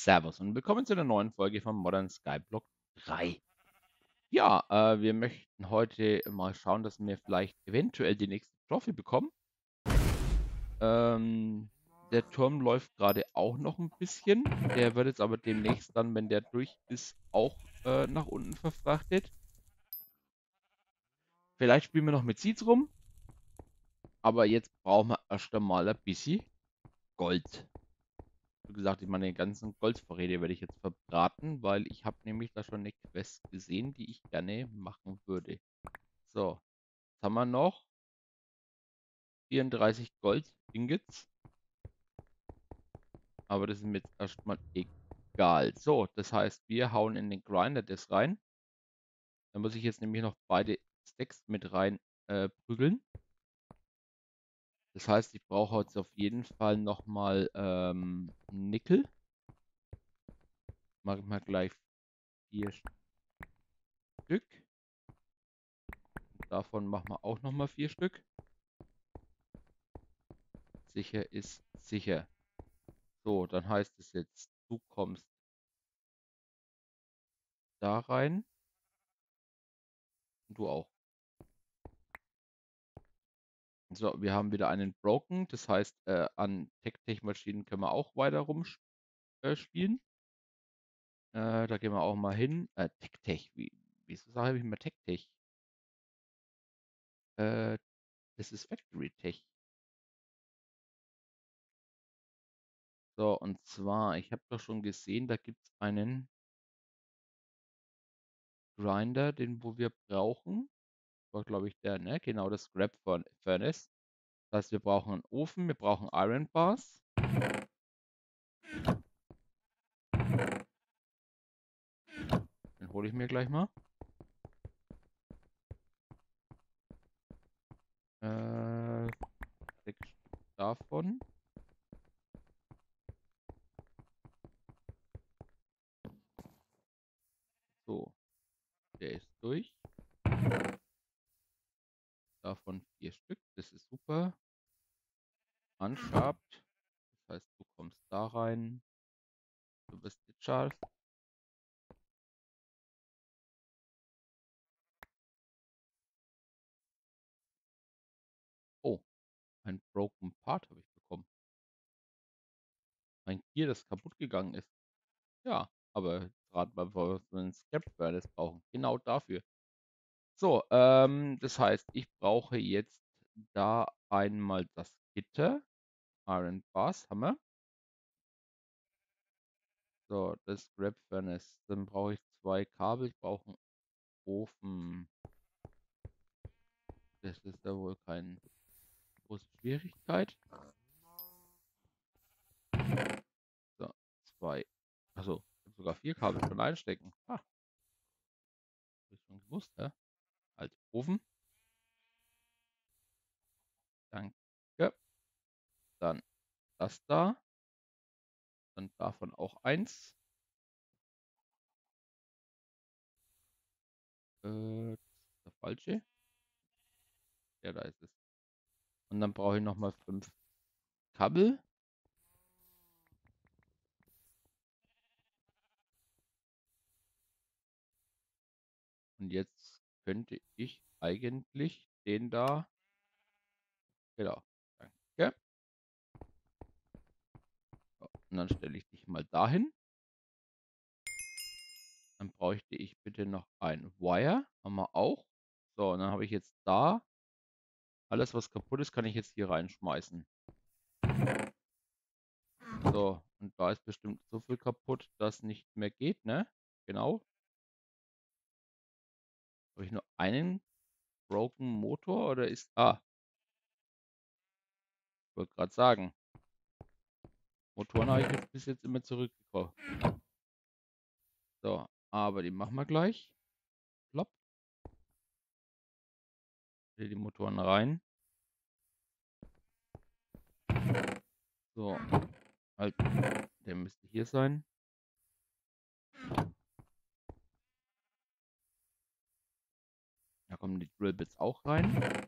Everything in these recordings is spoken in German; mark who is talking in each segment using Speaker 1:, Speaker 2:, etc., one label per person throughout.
Speaker 1: Servus und willkommen zu einer neuen Folge von Modern Skyblock 3. Ja, wir möchten heute mal schauen, dass wir vielleicht eventuell die nächste Trophy bekommen. Der Turm läuft gerade auch noch ein bisschen. Der wird jetzt aber demnächst dann, wenn der durch ist, auch nach unten verfrachtet. Vielleicht spielen wir noch mit Seeds rum. Aber jetzt brauchen wir erst einmal ein bisschen Gold. Wie gesagt, meine ganzen Goldvorräte werde ich jetzt verbraten, weil ich habe nämlich da schon eine Quest gesehen, die ich gerne machen würde. So, jetzt haben wir noch 34 Gold-Ingots. Aber das ist mir jetzt erstmal egal. So, das heißt, wir hauen in den Grinder das rein. Dann muss ich jetzt nämlich noch beide Stacks mit rein prügeln. Das heißt, ich brauche jetzt auf jeden Fall nochmal Nickel. Mache ich mal gleich 4 Stück. Davon machen wir auch nochmal 4 Stück. Sicher ist sicher. So, dann heißt es jetzt, du kommst da rein. Und du auch. So, wir haben wieder einen Broken. Das heißt, an Tech-Maschinen können wir auch weiter rumspielen. Da gehen wir auch mal hin. Tech. Wieso sage ich immer Tech? Das ist Factory Tech. So, und zwar, ich habe doch schon gesehen, da gibt es einen Grinder, den wo wir brauchen. War, glaube ich, der, ne? Genau, das Scrap Furnace. Das heißt, wir brauchen einen Ofen, wir brauchen Iron Bars. Den hole ich mir gleich mal. 6 davon. So, der ist durch. Davon 4 Stück. Das ist super. Unsharped. Das heißt, du kommst da rein. Du bist gecharged. Oh, ein Broken Part habe ich bekommen. Ein Gear, das kaputt gegangen ist. Ja, aber gerade mal, weil wir so einen Scrap Furnace brauchen. Genau dafür. So, das heißt, ich brauche jetzt da einmal das Gitter. Iron Bars haben wir. So, das Scrap Furnace. Dann brauche ich 2 Kabel. Ich brauche einen Ofen. Das ist ja wohl keine große Schwierigkeit. So, 2. Achso, ich habe sogar 4 Kabel schon einstecken. Ah, hab ich schon gewusst, ja? Halt, Ofen. Danke. Dann das da. Dann davon auch 1. Das ist der falsche. Ja, da ist es. Und dann brauche ich nochmal 5 Kabel. Und jetzt könnte ich eigentlich den da. Genau. Danke. So, und dann stelle ich dich mal dahin. Dann bräuchte ich bitte noch ein Wire. Haben wir auch. So, und dann habe ich jetzt da. Alles, was kaputt ist, kann ich jetzt hier reinschmeißen. So, und da ist bestimmt so viel kaputt, dass nicht mehr geht, ne? Genau. Habe ich nur einen Broken Motor oder ist. Ah, ich wollte gerade sagen. Motoren habe ich jetzt bis jetzt immer zurückgekommen. So, aber die machen wir gleich. Plopp. Hier die Motoren rein. So, halt, der müsste hier sein. Da kommen die Drillbits auch rein.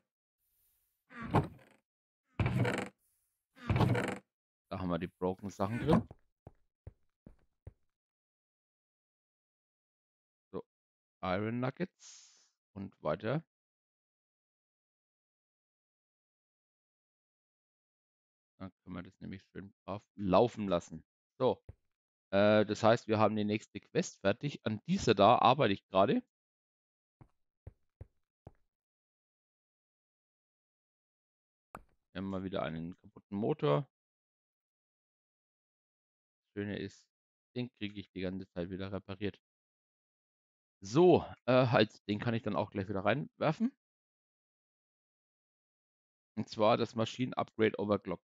Speaker 1: Da haben wir die Broken Sachen drin. Iron Nuggets und weiter. Dann können wir das nämlich schön brav laufen lassen. So, das heißt, wir haben die nächste Quest fertig. An dieser da arbeite ich gerade. Wir haben mal wieder einen kaputten Motor. Das Schöne ist, den kriege ich die ganze Zeit wieder repariert. So, halt, den kann ich dann auch gleich wieder reinwerfen. Und zwar das Maschinen Upgrade Overclock.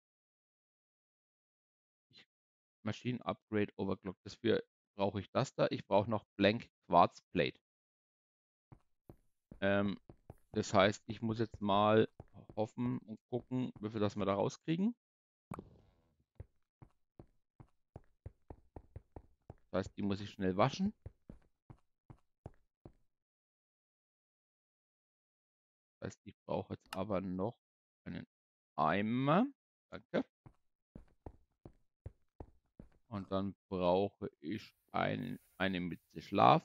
Speaker 1: Maschinen Upgrade Overclock. Dafür brauche ich das da. Ich brauche noch Blank Quartz Plate. Das heißt, ich muss jetzt mal hoffen und gucken, wie viel das wir da rauskriegen. Das heißt, die muss ich schnell waschen. Das heißt, ich brauche jetzt aber noch einen Eimer. Danke. Und dann brauche ich eine Mütze Schlaf.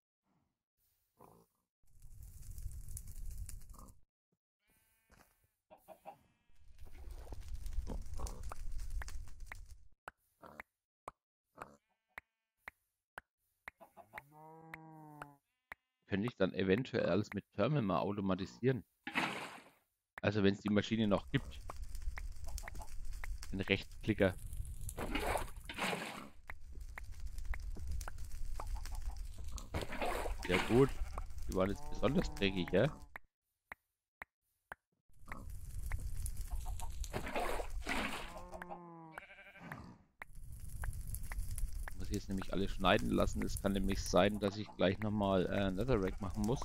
Speaker 1: So. Könnte ich dann eventuell alles mit Terminal mal automatisieren. Also wenn es die Maschine noch gibt. Den Rechtsklicker. Ja gut. Die waren jetzt besonders dreckig, ja? Muss ich jetzt nämlich alles schneiden lassen. Es kann nämlich sein, dass ich gleich nochmal Netherrack machen muss.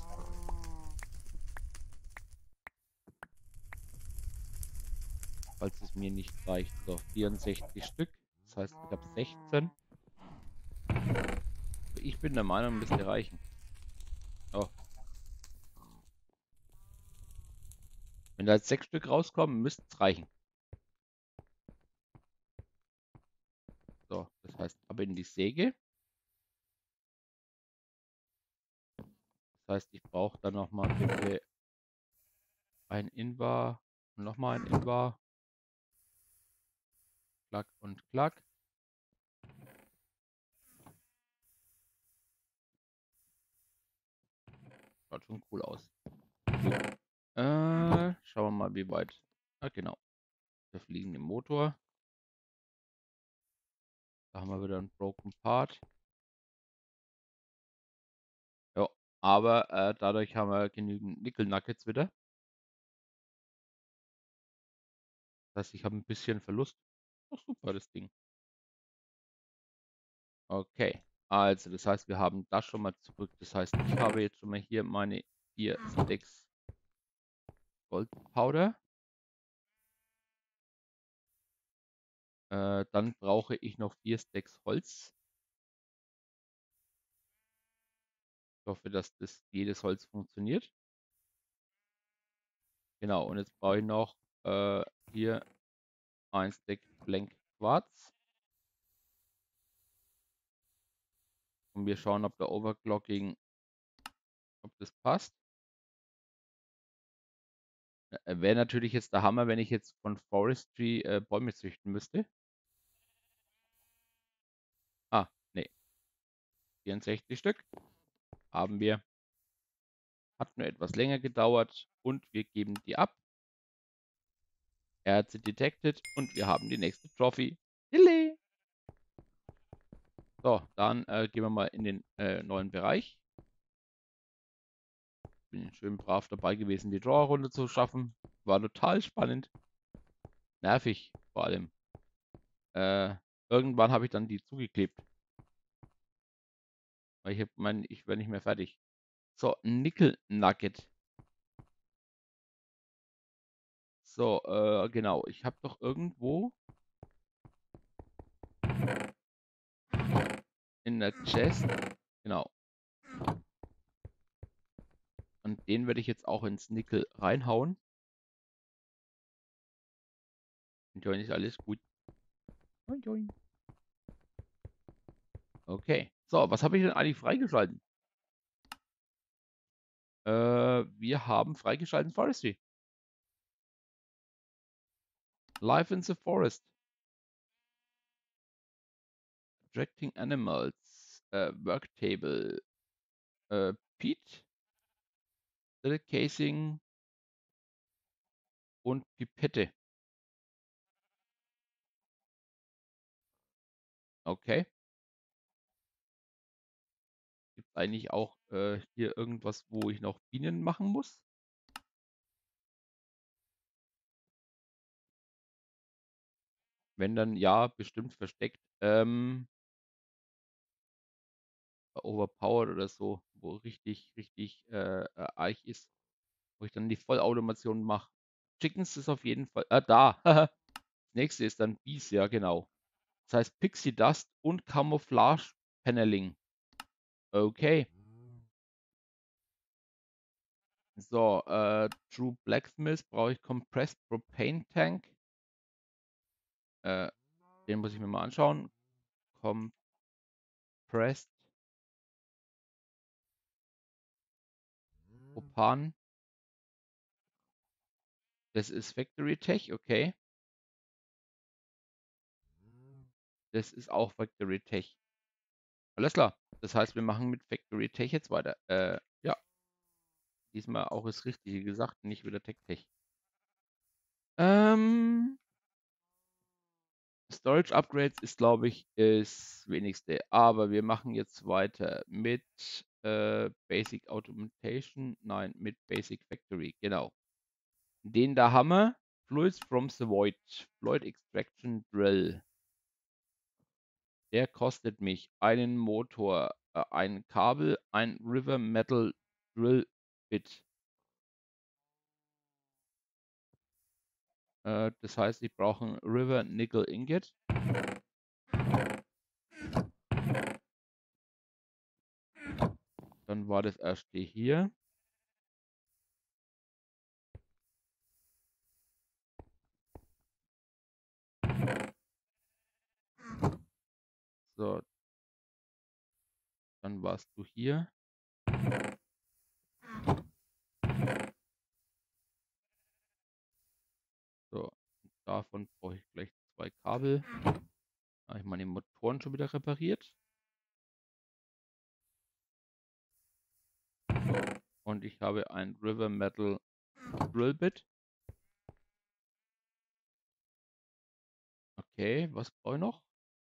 Speaker 1: Falls es mir nicht reicht. So, 64 Stück. Das heißt, ich habe 16. Ich bin der Meinung, müsste reichen. Oh. Wenn da jetzt 6 Stück rauskommen, müsste es reichen. So, das heißt, ab in die Säge. Das heißt, ich brauche dann nochmal bitte ein Invar und nochmal ein Invar. Klack und klack. Schaut schon cool aus. Schauen wir mal, wie weit. Ah, genau. Der fliegende Motor. Da haben wir wieder einen Broken Part. Ja, aber dadurch haben wir genügend Nickel-Nuggets wieder. Das heißt, ich habe ein bisschen Verlust. Oh, super, das Ding. Okay, also das heißt, wir haben das schon mal zurück. Das heißt, ich habe jetzt schon mal hier meine 4 Stacks Goldpowder. Dann brauche ich noch 4 Stacks Holz. Ich hoffe, dass jedes Holz funktioniert. Genau, und jetzt brauche ich noch hier ein Stack Blank Quarz. Und wir schauen, ob der Overclocking, ob das passt. Wäre natürlich jetzt der Hammer, wenn ich jetzt von Forestry Bäume züchten müsste. Ah, nee. 64 Stück haben wir. Hat nur etwas länger gedauert und wir geben die ab. Er hat sie detected und wir haben die nächste Trophy. Hilly. So, dann gehen wir mal in den neuen Bereich. Bin schön brav dabei gewesen, die Draw-Runde zu schaffen. War total spannend. Nervig vor allem. Irgendwann habe ich dann die zugeklebt. Weil ich werde nicht mehr fertig. So, Nickel Nugget. So, genau. Ich habe doch irgendwo in der Chest. Genau. Und den werde ich jetzt auch ins Nickel reinhauen. Und dann ist alles gut. Okay. So, was habe ich denn eigentlich freigeschalten? Wir haben freigeschalten Forestry. Life in the Forest. Attracting Animals. Work Table. Peat. Little Casing. Und Pipette. Okay. Gibt es eigentlich auch hier irgendwas, wo ich noch Bienen machen muss? Wenn dann ja, bestimmt versteckt. Overpowered oder so, wo richtig Eich ist, wo ich dann die Vollautomation mache. Chickens ist auf jeden Fall. Da. Das nächste ist dann Bees, ja, genau. Das heißt Pixie Dust und Camouflage Paneling. Okay. So, True Blacksmith brauche ich Compressed Propane Tank. Den muss ich mir mal anschauen. Compressed Propan. Das ist Factory Tech, okay. Das ist auch Factory Tech. Alles klar. Das heißt, wir machen mit Factory Tech jetzt weiter. Ja. Diesmal auch das Richtige gesagt, nicht wieder Tech. Storage Upgrades ist, glaube ich, das wenigste. Aber wir machen jetzt weiter mit Basic Automation. Nein, mit Basic Factory. Genau. Den da haben wir. Fluids from the Void. Fluid Extraction Drill. Der kostet mich einen Motor, ein Kabel, ein River Metal Drill Bit. Das heißt, ich brauche ein River Nickel Ingot. Dann war das erste hier. So. Dann warst du hier. So. Davon brauche ich gleich 2 Kabel. Da habe ich meine Motoren schon wieder repariert. So. Und ich habe ein River Metal Drill Bit. Okay, was brauche ich noch?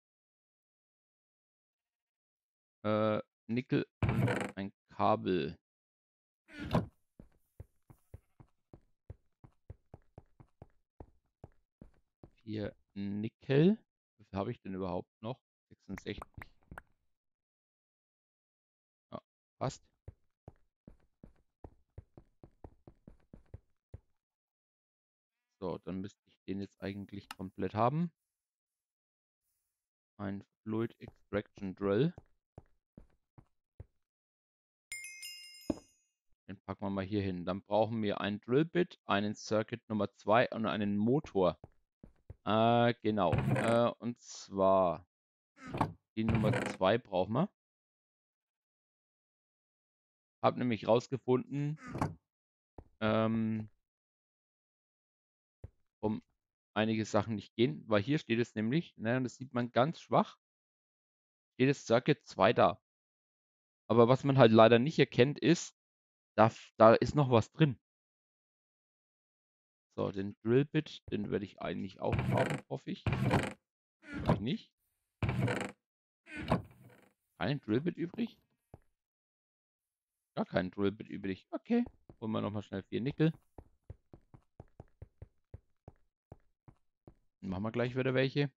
Speaker 1: Nickel und ein Kabel. 4 Nickel. Wie viel habe ich denn überhaupt noch? 66. Ja, passt. So, dann müsste ich den jetzt eigentlich komplett haben. Ein Fluid Extraction Drill. Den packen wir mal hier hin. Dann brauchen wir ein Drillbit, einen Circuit Nummer 2 und einen Motor. Genau. Und zwar die Nummer 2 brauchen wir. Hab nämlich rausgefunden, um einige Sachen nicht gehen, weil hier steht es nämlich, ne, und das sieht man ganz schwach, steht das Circuit 2 da. Aber was man halt leider nicht erkennt ist, da ist noch was drin. So, den Drillbit, den werde ich eigentlich auch haben, hoffe ich. Hoffe ich nicht. Kein Drillbit übrig? Gar kein Drillbit übrig. Okay. Holen wir nochmal schnell 4 Nickel. Dann machen wir gleich wieder welche.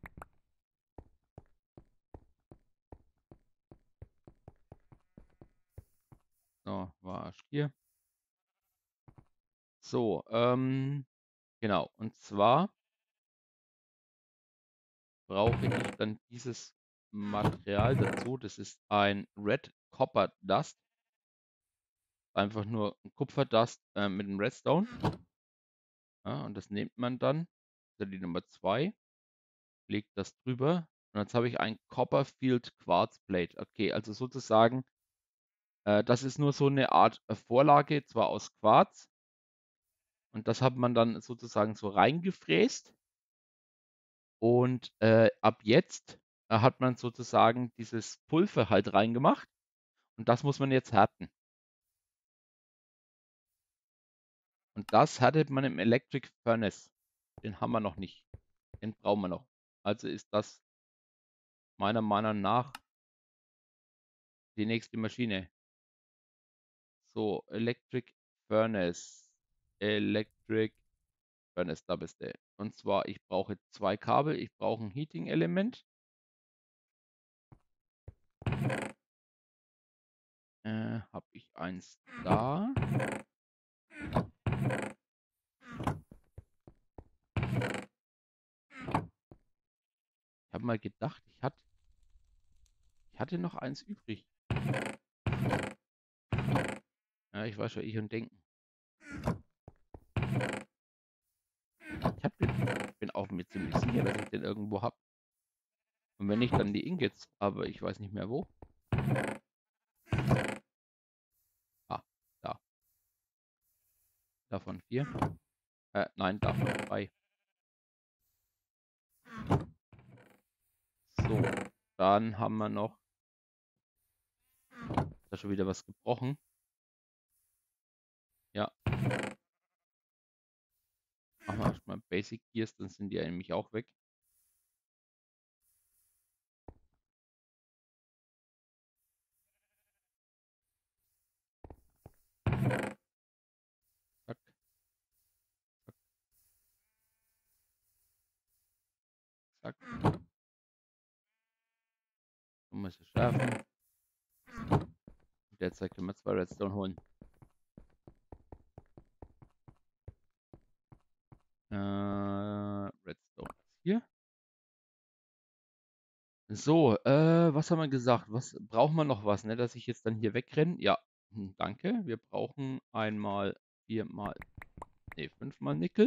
Speaker 1: So, war hier. So, genau. Und zwar brauche ich dann dieses Material dazu. Das ist ein Red Copper Dust. Einfach nur ein Kupferdust mit einem Redstone. Ja, und das nimmt man dann. Das ist die Nummer 2. Legt das drüber. Und jetzt habe ich ein Copperfield Quartz Plate. Okay, also sozusagen Das ist nur so eine Art Vorlage, zwar aus Quarz. Und das hat man dann sozusagen so reingefräst. Und ab jetzt hat man sozusagen dieses Pulver halt reingemacht. Und das muss man jetzt härten. Und das härtet man im Electric Furnace. Den haben wir noch nicht. Den brauchen wir noch. Also ist das meiner Meinung nach die nächste Maschine. So, Electric Furnace. Electric Furnace, da bist du. Und zwar, ich brauche 2 Kabel, ich brauche ein Heating-Element. Habe ich eins da? Ich habe mal gedacht, ich hatte noch eins übrig. Ja, ich weiß schon, ich und denken. Bin auch mir ziemlich sicher, dass ich den irgendwo habe. Und wenn nicht, dann die Ingots, aber ich weiß nicht mehr wo. Ah, da. Davon 4. Nein, davon 3. So, dann haben wir noch. Ist da schon wieder was gebrochen? Ja. Machen wir erstmal Basic Gears, dann sind die nämlich auch weg. Zack. Zack. Zack. So muss ich schärfen. Derzeit können wir 2 Redstone holen. Redstone ist hier. So, was haben wir gesagt? Was brauchen wir noch was, ne? Dass ich jetzt dann hier wegrenne? Ja, danke. Wir brauchen einmal 5 mal Nickel.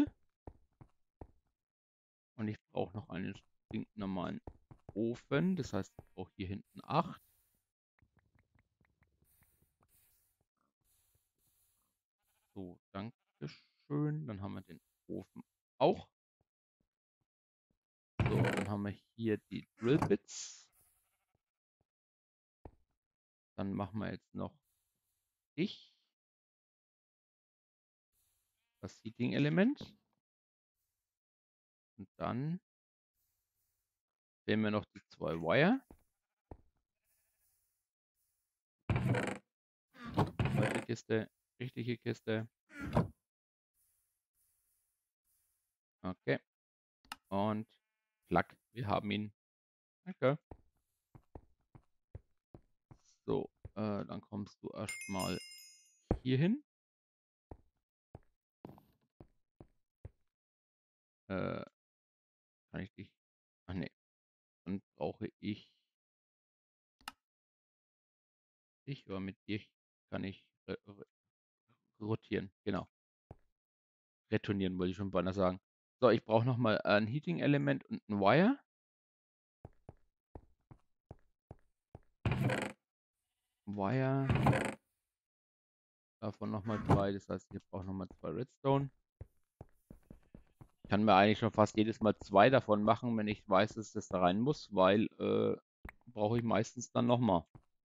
Speaker 1: Und ich brauche noch einen stinknormalen Ofen. Das heißt, ich brauche hier hinten 8. So, danke schön. Dann haben wir den Ofen auch. So, dann haben wir hier die Drillbits. Dann machen wir jetzt noch das Heating-Element. Und dann sehen wir noch die 2 Wire. Falsche Kiste, richtige Kiste. Okay. Und klack, wir haben ihn. Danke. So, dann kommst du erstmal hier hin. Kann ich dich. Ach nee. Dann brauche ich dich, aber mit dir kann ich rotieren. Genau. Retournieren wollte ich schon beinahe sagen. So, ich brauche nochmal ein Heating-Element und ein Wire. Wire. Davon nochmal 3. Das heißt, ich brauche nochmal 2 Redstone. Ich kann mir eigentlich schon fast jedes Mal 2 davon machen, wenn ich weiß, dass das da rein muss, weil brauche ich meistens dann nochmal.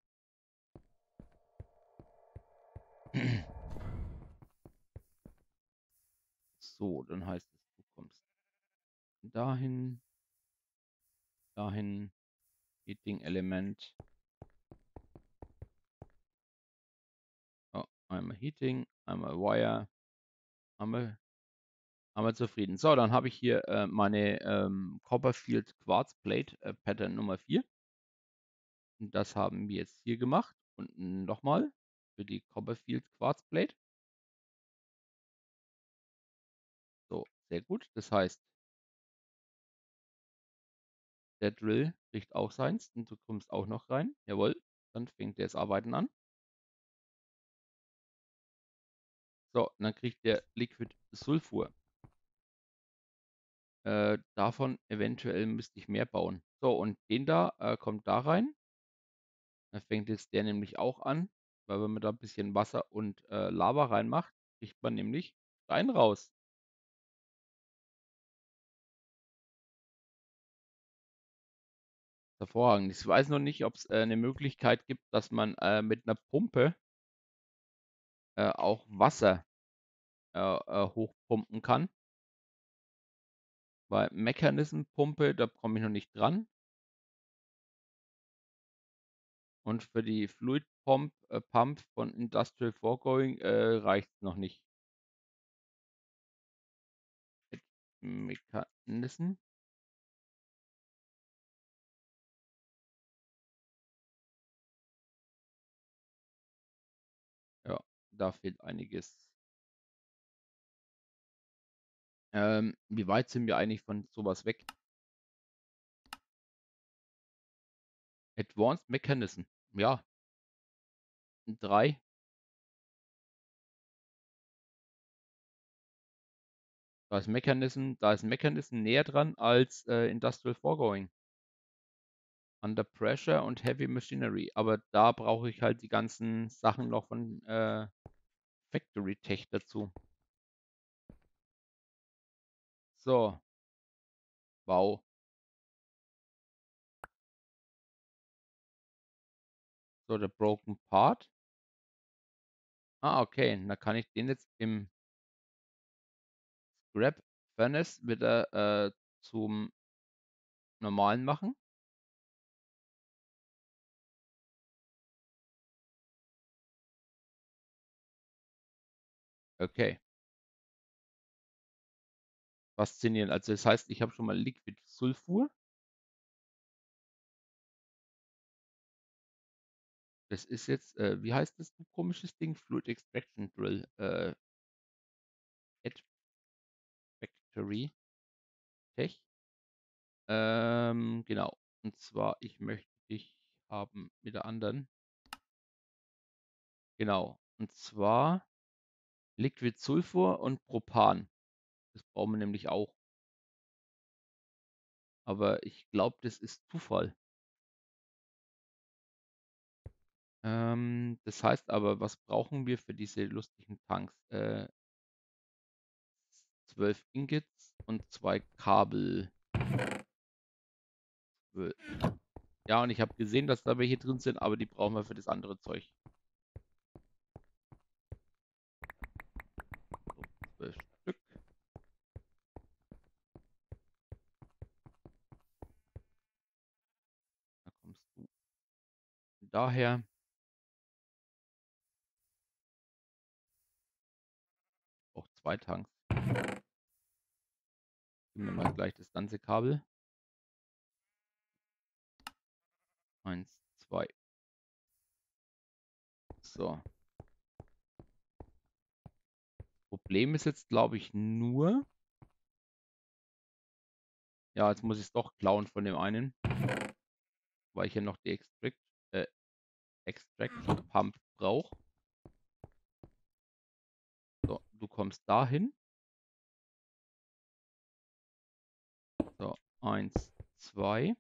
Speaker 1: So, dann heißt es, du kommst dahin, dahin, Heating-Element. Oh, einmal Heating, einmal Wire. Haben wir zufrieden. So, dann habe ich hier meine Copperfield Quartz Plate Pattern Nummer 4. Und das haben wir jetzt hier gemacht. Und nochmal für die Copperfield Quartz Plate. So, sehr gut. Das heißt, der Drill kriegt auch seins und du kommst auch noch rein. Jawohl, dann fängt der das Arbeiten an. So, und dann kriegt der Liquid Sulfur. Davon eventuell müsste ich mehr bauen. So, und den da kommt da rein. Dann fängt jetzt der nämlich auch an. Weil wenn man da ein bisschen Wasser und Lava reinmacht, kriegt man nämlich Stein raus. Hervorragend. Ich weiß noch nicht, ob es eine Möglichkeit gibt, dass man mit einer Pumpe auch Wasser hochpumpen kann. Weil Mechanism-Pumpe, da komme ich noch nicht dran. Und für die Fluid Pump von Industrial Foregoing reicht es noch nicht. Mechanism. Ja, da fehlt einiges. Wie weit sind wir eigentlich von sowas weg? Advanced Mechanism. Ja, 3. Da ist Mechanism näher dran als Industrial Foregoing. Under Pressure und Heavy Machinery. Aber da brauche ich halt die ganzen Sachen noch von Factory Tech dazu. So, Bau. So, der Broken Part. Ah, okay. Dann kann ich den jetzt im Scrap Furnace wieder zum normalen machen. Okay. Faszinierend. Also das heißt, ich habe schon mal Liquid Sulfur. Das ist jetzt, wie heißt das komisches Ding? Fluid Extraction Drill. At Factory Tech. Genau. Und zwar, ich möchte dich haben mit der anderen. Genau. Und zwar Liquid Sulfur und Propan. Das brauchen wir nämlich auch. Aber ich glaube, das ist Zufall. Das heißt aber, was brauchen wir für diese lustigen Tanks? 12 Ingots und 2 Kabel. Ja, und ich habe gesehen, dass da welche drin sind, aber die brauchen wir für das andere Zeug. So, 12 Stück. Da kommst du daher. Auch 2 Tanks. Gib mir mal gleich das ganze Kabel. 1, 2. So. Problem ist jetzt, glaube ich, nur. Ja, jetzt muss ich es doch klauen von dem einen. Weil ich ja noch die Extract Pump brauche. So, du kommst dahin. So, 1, 2.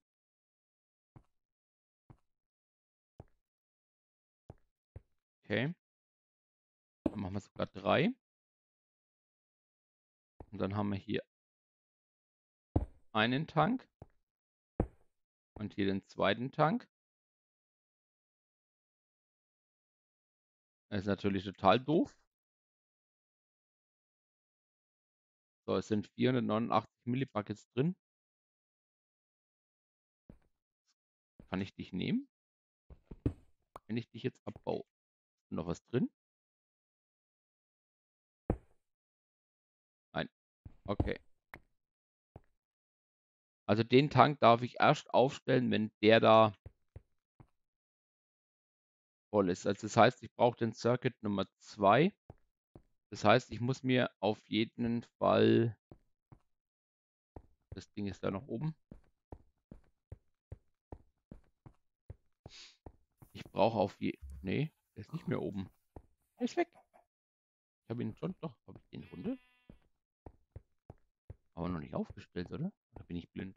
Speaker 1: Okay. Dann machen wir sogar 3. Und dann haben wir hier einen Tank. Und hier den zweiten Tank. Das ist natürlich total doof. So, es sind 489 Millibuckets drin. Kann ich dich nehmen? Wenn ich dich jetzt abbaue. Ist noch was drin? Nein. Okay. Also den Tank darf ich erst aufstellen, wenn der da voll ist. Also das heißt, ich brauche den Circuit Nummer 2. Das heißt, ich muss mir auf jeden Fall... Das Ding ist da noch oben. Ich brauche auf je... Nee, der ist nicht mehr oben. Er ist weg. Ich habe ihn schon... Doch, habe ich den runter? Aber noch nicht aufgestellt, oder? Oder bin ich blind?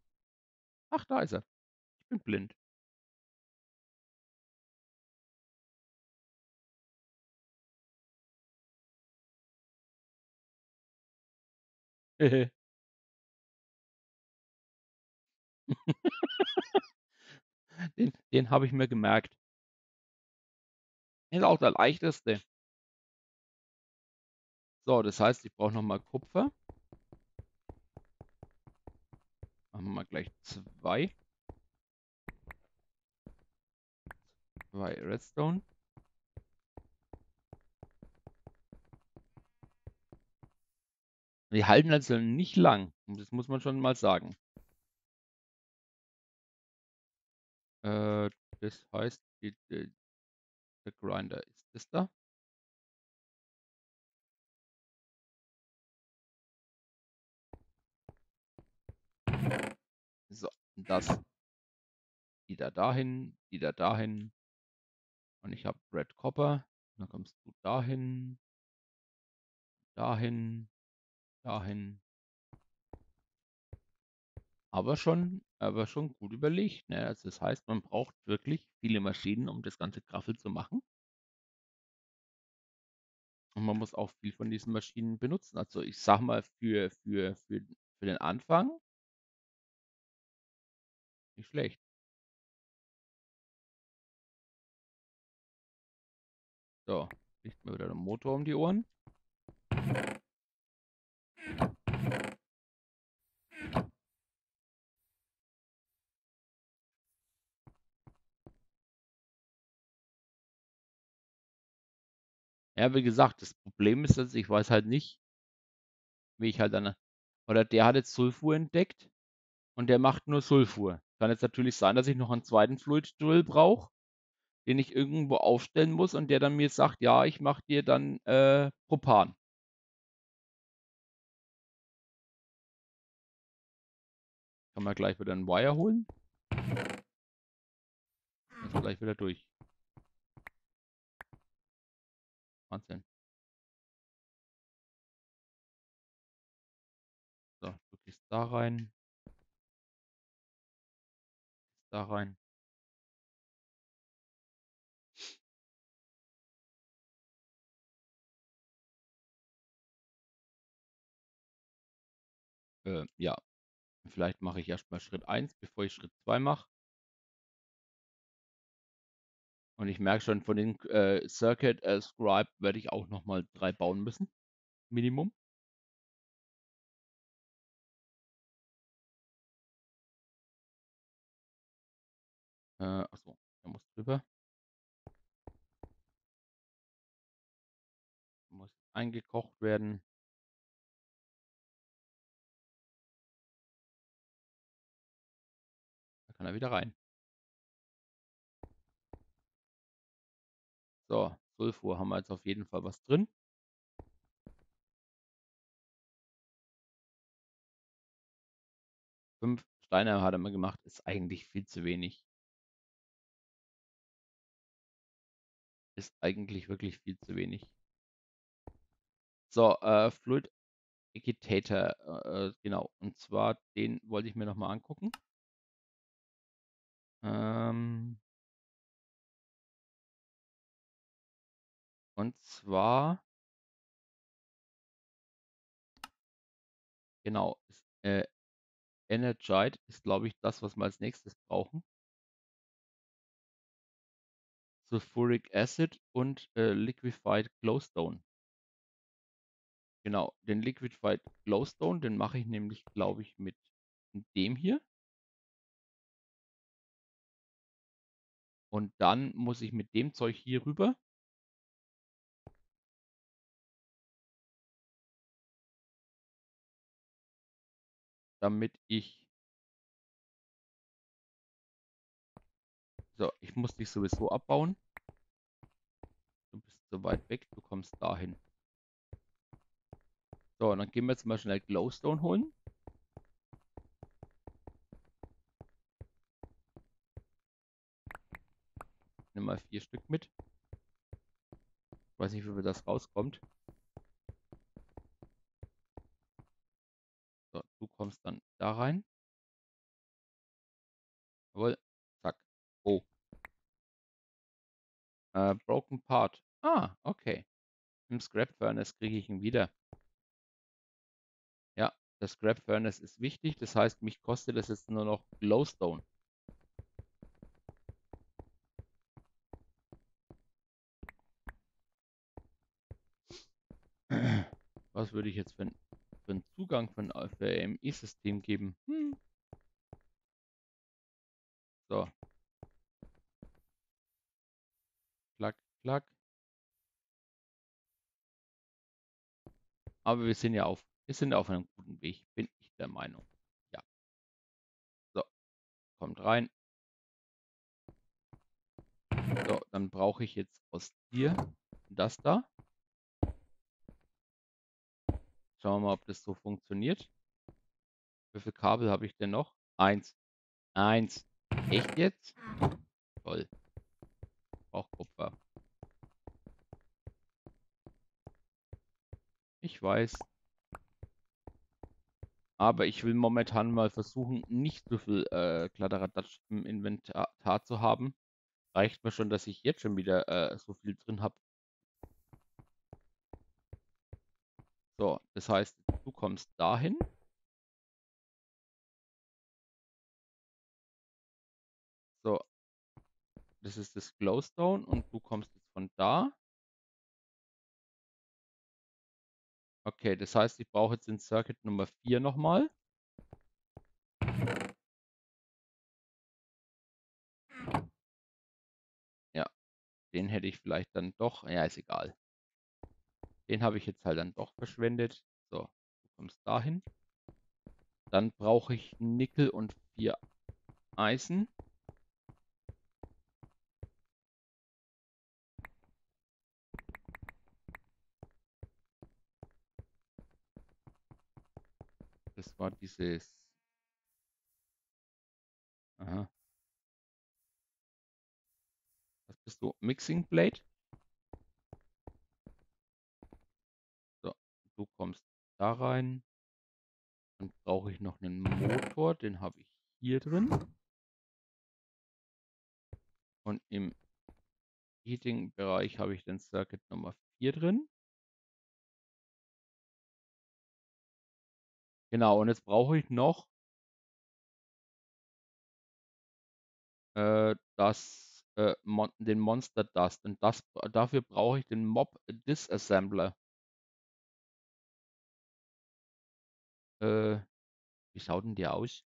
Speaker 1: Ach, da ist er. Ich bin blind. Den habe ich mir gemerkt. Ist auch der leichteste. So, das heißt, ich brauche nochmal Kupfer. Machen wir mal gleich zwei. Zwei Redstone. Die halten also nicht lang. Das muss man schon mal sagen. Das heißt, der Grinder ist das da. So, das wieder dahin, wieder dahin. Und ich habe Red Copper. Dann kommst du dahin, dahin, dahin. Aber schon gut überlegt. Ne? Also das heißt, man braucht wirklich viele Maschinen, um das ganze Graffel zu machen. Und man muss auch viel von diesen Maschinen benutzen. Also ich sag mal, für den Anfang nicht schlecht. So, kriegt mir wieder der Motor um die Ohren. Ja, wie gesagt, das Problem ist jetzt, ich weiß halt nicht, wie ich halt dann. Oder der hat jetzt Sulfur entdeckt und der macht nur Sulfur. Kann jetzt natürlich sein, dass ich noch einen zweiten Fluid Drill brauche, den ich irgendwo aufstellen muss und der dann mir sagt, ja, ich mache dir dann Propan. Kann man gleich wieder einen Wire holen. Ist gleich wieder durch. Wahnsinn. So, du gehst da rein, da rein. Ja, vielleicht mache ich erstmal Schritt 1, bevor ich Schritt 2 mache. Und ich merke schon, von den Circuit Scribe werde ich auch nochmal 3 bauen müssen. Minimum. Achso, der muss drüber. Muss eingekocht werden. Da kann er wieder rein. So, Sulfur haben wir jetzt auf jeden Fall was drin. 5 Steine hat er mal gemacht. Ist eigentlich viel zu wenig. Ist eigentlich wirklich viel zu wenig. So, Fluid Agitator, genau. Und zwar, den wollte ich mir nochmal angucken. Und zwar, genau, Energite ist, glaube ich, das, was wir als nächstes brauchen. Sulfuric Acid und Liquefied Glowstone. Genau, den Liquefied Glowstone, den mache ich nämlich, glaube ich, mit dem hier. Und dann muss ich mit dem Zeug hier rüber. Damit ich. So, ich muss dich sowieso abbauen. Du bist so weit weg, du kommst dahin. So, und dann gehen wir jetzt mal schnell Glowstone holen. Nimm mal 4 Stück mit. Ich weiß nicht, wie viel das rauskommt. So, du kommst dann da rein. Jawohl. Zack. Oh. Broken Part. Ah, okay. Im Scrap Furnace kriege ich ihn wieder. Ja, Das Scrap Furnace ist wichtig. Das heißt, mich kostet das jetzt nur noch Glowstone. Was würde ich jetzt für einen Zugang für ein AMI-System geben? So. Klack, klack. Aber wir sind ja auf einem guten Weg, bin ich der Meinung. Ja. So, kommt rein. So, dann brauche ich jetzt aus dir das da. Schauen wir mal, ob das so funktioniert. Wie viele Kabel habe ich denn noch? Eins. Echt jetzt? Toll. Braucht Kupfer. Ich weiß. Aber ich will momentan mal versuchen, nicht so viel Kladderadatsch im Inventar zu haben. Reicht mir schon, dass ich jetzt schon wieder so viel drin habe. So, das heißt, du kommst dahin. So, das ist das Glowstone und du kommst jetzt von da. Okay, das heißt, ich brauche jetzt den Circuit Nummer 4 nochmal. Ja, den hätte ich vielleicht dann doch. Ja, ist egal. Den habe ich jetzt halt dann doch verschwendet. So, du kommst dahin. Dann brauche ich Nickel und 4 Eisen. Das war dieses. Aha. Was bist du? Mixing Blade? So, du kommst da rein. Dann brauche ich noch einen Motor. Den habe ich hier drin. Und im Heating-Bereich habe ich den Circuit Nummer 4 drin. Genau, und jetzt brauche ich noch den Monster Dust. Und dafür brauche ich den Mob Disassembler. Wie schaut denn der aus?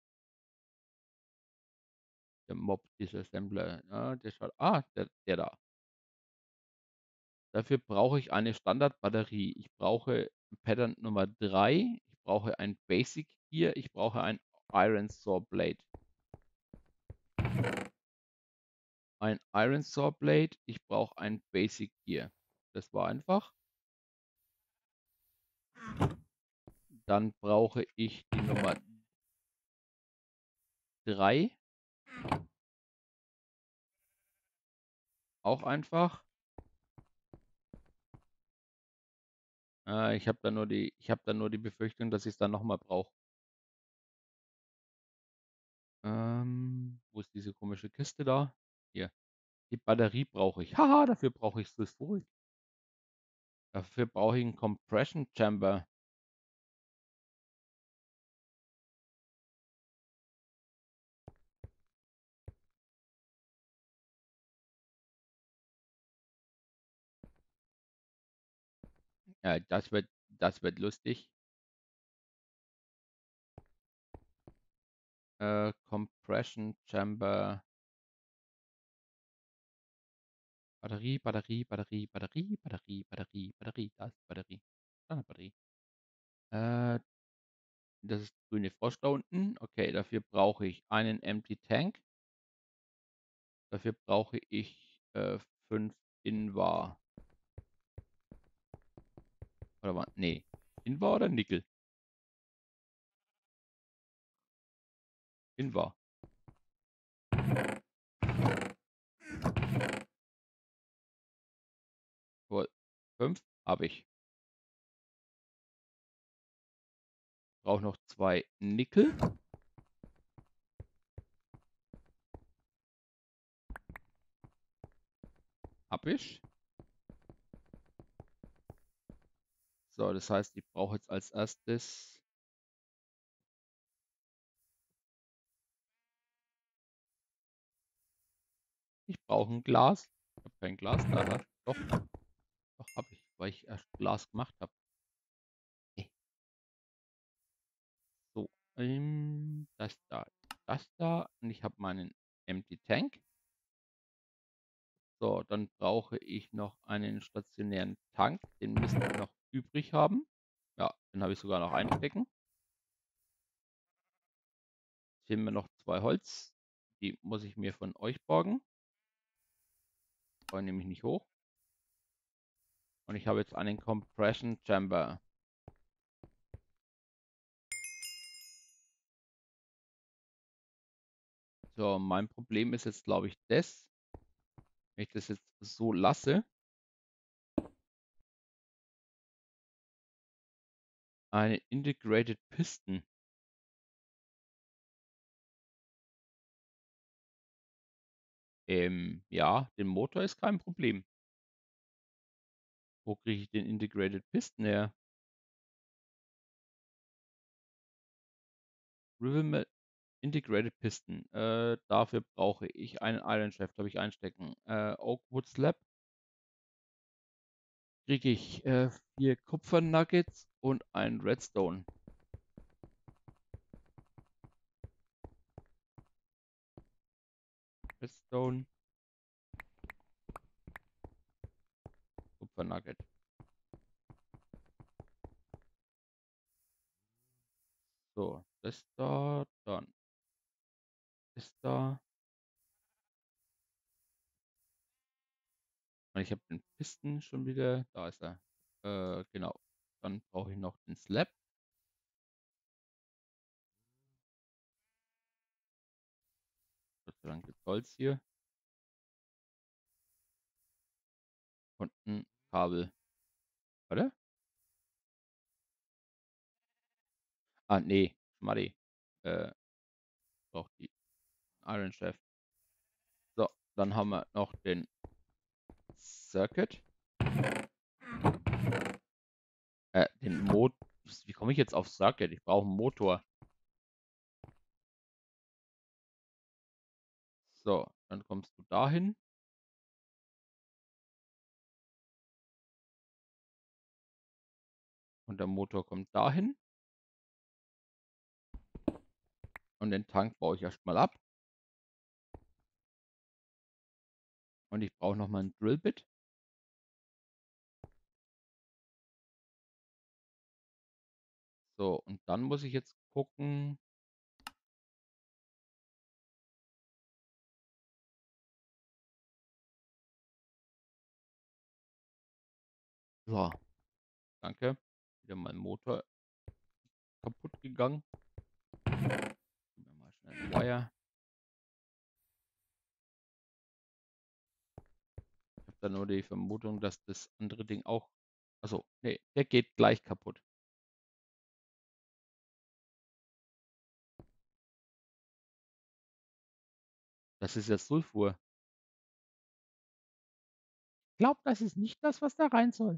Speaker 1: Der Mob Disassembler. Ja, der schaut. Der da. Dafür brauche ich eine Standardbatterie. Ich brauche Pattern Nummer 3. Ich brauche ein Basic Gear. Ich brauche ein Iron Saw Blade. Ein Iron Saw Blade. Ich brauche ein Basic Gear. Das war einfach. Dann brauche ich die Nummer 3. Auch einfach. Ich habe da nur die Befürchtung, dass ich es dann nochmal brauche. Wo ist diese komische Kiste da? Hier. Die Batterie brauche ich. Haha, dafür brauche ich Sulfurik. Dafür brauche ich einen Compression Chamber. Ja, das wird lustig. Compression Chamber. Batterie. Da ist Batterie. Batterie. Das ist grüne Frosch da unten. Okay, dafür brauche ich einen Empty Tank. Dafür brauche ich 5 Invar. Oder was? Nee. Invar oder Nickel? Invar. Cool. 5 habe ich. Brauche noch 2 Nickel. Habe ich. So, das heißt, ich brauche jetzt als erstes brauche ein Glas. Ich habe kein Glas da. Doch, doch habe ich, weil ich erst Glas gemacht habe. So, das da und ich habe meinen Empty Tank. So, dann brauche ich noch einen stationären Tank. Den müsste ich noch übrig haben. Ja, den habe ich sogar noch einstecken. Jetzt fehlen mir noch 2 Holz. Die muss ich mir von euch borgen. Nehme ich nicht hoch. Und ich habe jetzt einen Compression Chamber. So, mein Problem ist jetzt, glaube ich, das. Wenn ich das jetzt so lasse. Eine Integrated Piston. Ja, den Motor ist kein Problem. Wo kriege ich den Integrated Piston her? Rivet Integrated Piston. Dafür brauche ich einen Iron Shaft, habe ich einstecken. Oakwood Slab kriege ich 4 Kupfernuggets und ein Redstone. Redstone, Kupfernugget. So, das da, dann ist da. Und ich habe den Piston schon wieder. Da ist er. Genau. Dann brauche ich noch den Slab. Gott sei Dank gibt Holz hier. Und ein Kabel. Warte. Ah, nee. Schmaddi. Braucht die Iron Chef. So, dann haben wir noch den Circuit. Den Motor. Wie komme ich jetzt auf Circuit? Ich brauche einen Motor. So, dann kommst du dahin. Und der Motor kommt dahin. Und den Tank baue ich erstmal ab. Und ich brauche nochmal ein Drillbit. So, und dann muss ich jetzt gucken. So, danke. Wieder mein Motor kaputt gegangen. Gib mir mal schnell einen Wire. Ich habe da nur die Vermutung, dass das andere Ding auch. Also, nee, der geht gleich kaputt. Das ist jetzt Sulfur. Ich glaube, das ist nicht das, was da rein soll.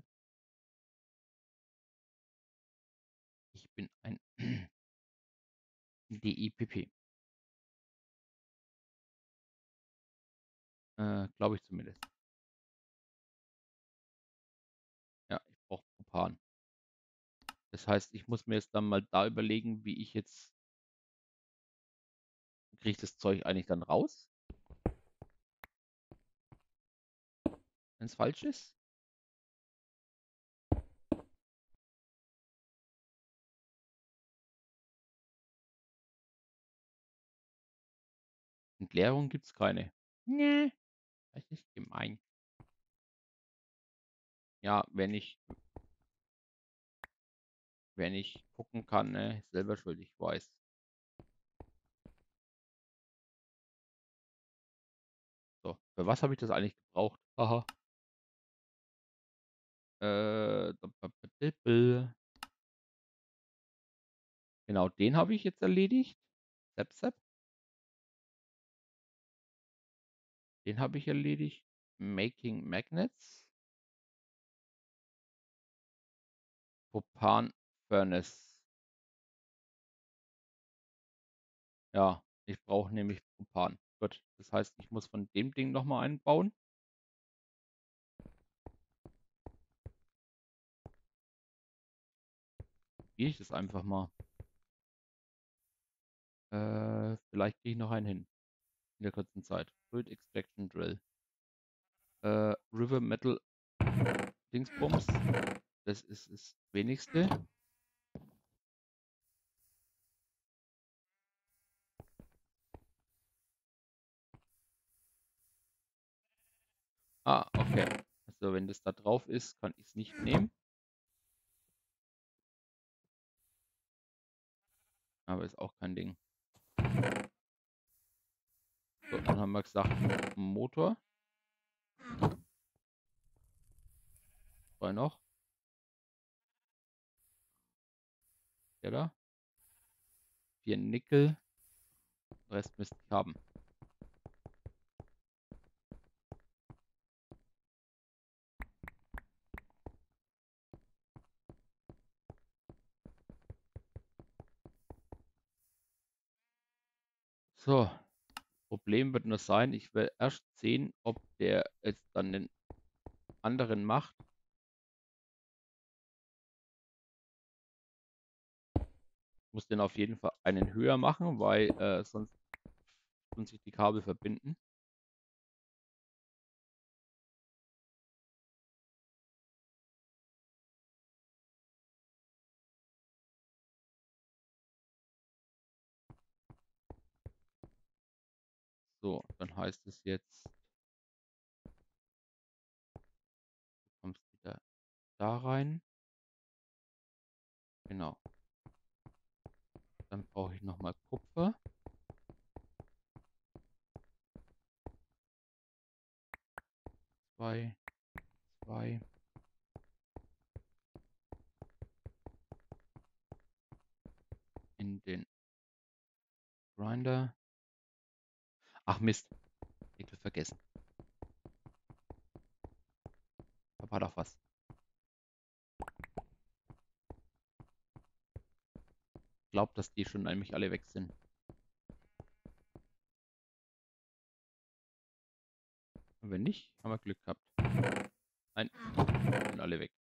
Speaker 1: Ich bin ein DIPP. Glaube ich zumindest. Ja, ich brauche Propan. Das heißt, ich muss mir jetzt dann mal da überlegen, wie ich jetzt. Kriege ich das Zeug eigentlich dann raus? Wenn es falsch ist? Entleerung gibt es keine. Nee, das ist gemein. Ja, wenn ich gucken kann, ne, selber schuld, ich weiß. So, für was habe ich das eigentlich gebraucht? Haha. Äh, genau, den habe ich jetzt erledigt. Zap, zap. Den habe ich erledigt. Making Magnets. Propan Furnace. Ja, ich brauche nämlich Propan. Gut, das heißt, ich muss von dem Ding nochmal einbauen. Gehe ich das einfach mal. Vielleicht kriege ich noch einen hin. In der kurzen Zeit. Fluid Extraction Drill. River Metal Dingsbums. Das ist das wenigste. Ah, okay. Also wenn das da drauf ist, kann ich es nicht nehmen. Aber ist auch kein Ding. So, dann haben wir gesagt, Motor. 2 noch. Der da. 4 Nickel. Den Rest müsste ich haben. So. Problem wird nur sein, ich will erst sehen, ob der jetzt dann den anderen macht. Ich muss den auf jeden Fall einen höher machen, weil sonst tun sich die Kabel verbinden. So, dann heißt es jetzt, du kommst wieder da rein. Genau. Dann brauche ich nochmal Kupfer. 2, 2. In den Grinder. Ach Mist. Nickel vergessen. Da war doch was. Ich glaube, dass die schon nämlich alle weg sind. Und wenn nicht, haben wir Glück gehabt. Nein, sind alle weg.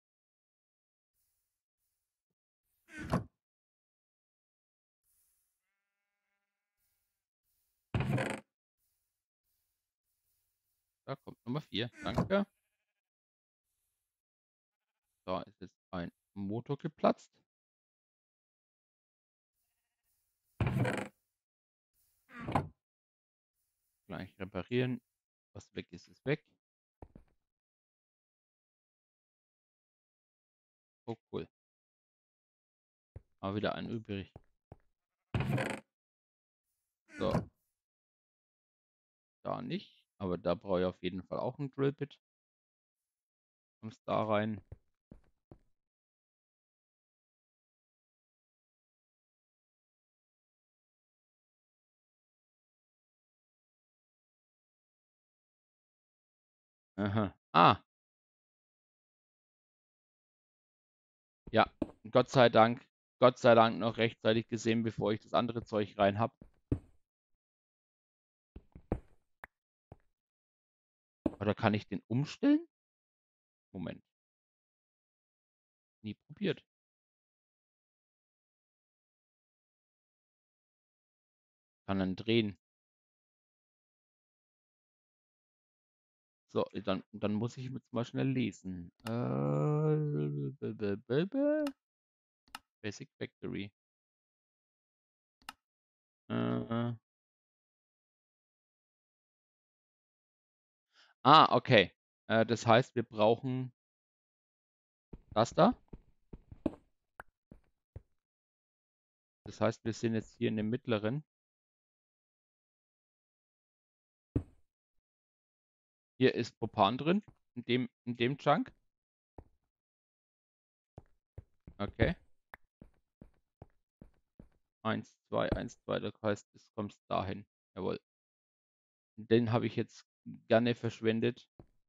Speaker 1: Da kommt Nummer 4. Danke. Da ist jetzt ein Motor geplatzt. Gleich reparieren. Was weg ist, ist weg. Oh, cool. Aber wieder ein übrig. So. Da nicht. Aber da brauche ich auf jeden Fall auch ein Drillbit. Kommst da rein. Aha. Ah. Ja. Gott sei Dank. Gott sei Dank noch rechtzeitig gesehen, bevor ich das andere Zeug rein habe. Oder kann ich den umstellen? Moment. Nie probiert. Kann dann drehen. So, dann muss ich jetzt mal schnell lesen. Basic Factory. Okay. Das heißt, wir brauchen das da. Das heißt, wir sind jetzt hier in dem mittleren. Hier ist Propan drin, in dem Chunk. Okay. 1, 2, 1, 2, das heißt, es kommt dahin. Jawohl. Den habe ich jetzt gerne verschwendet.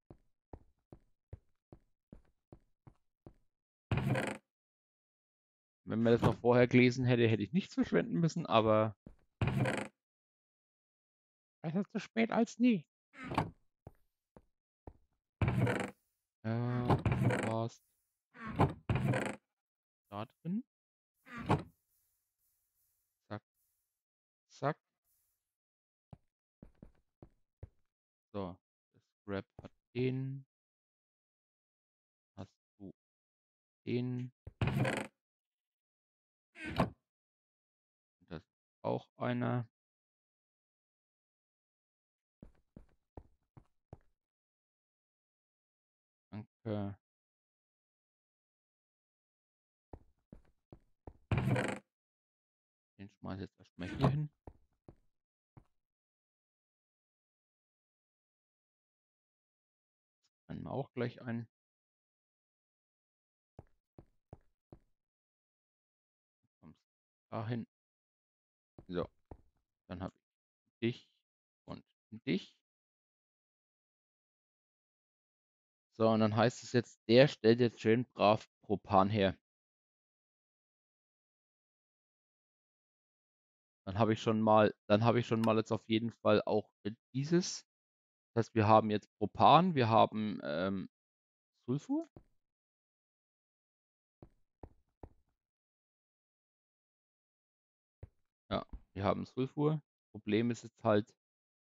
Speaker 1: Wenn man das noch vorher gelesen hätte, hätte ich nichts verschwenden müssen, aber Besser zu spät als nie. Du warst da drin. Zack, zack. So, das Grab hat den. Hast du den. Das ist auch einer. Danke. Den schmeiße ich jetzt erstmal hier hin. Das brennen wir auch gleich ein. Kommst dahin. So, dann habe ich dich und dich. So, und dann heißt es jetzt, der stellt jetzt schön brav Propan her. Dann habe ich schon mal jetzt auf jeden Fall auch dieses. Das heißt, wir haben jetzt Propan, wir haben Sulfur. Ja, wir haben Sulfur. Problem ist jetzt halt,